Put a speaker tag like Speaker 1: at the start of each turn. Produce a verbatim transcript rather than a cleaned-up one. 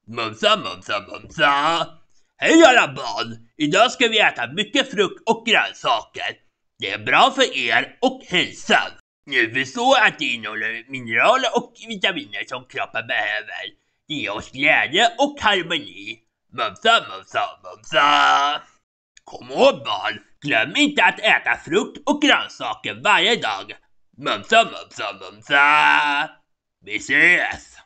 Speaker 1: Mumsa, mumsa, mumsa. Hej alla barn! Idag ska vi äta mycket frukt och grönsaker. Det är bra för er och hälsan. Ni förstår att det innehåller mineraler och vitaminer som kroppen behöver. Det ger oss glädje och harmoni. Mumsa, mumsa, mumsa. Kom ihåg barn, glöm inte att äta frukt och grönsaker varje dag. Mumsa, mumsa, mumsa. Vi ses!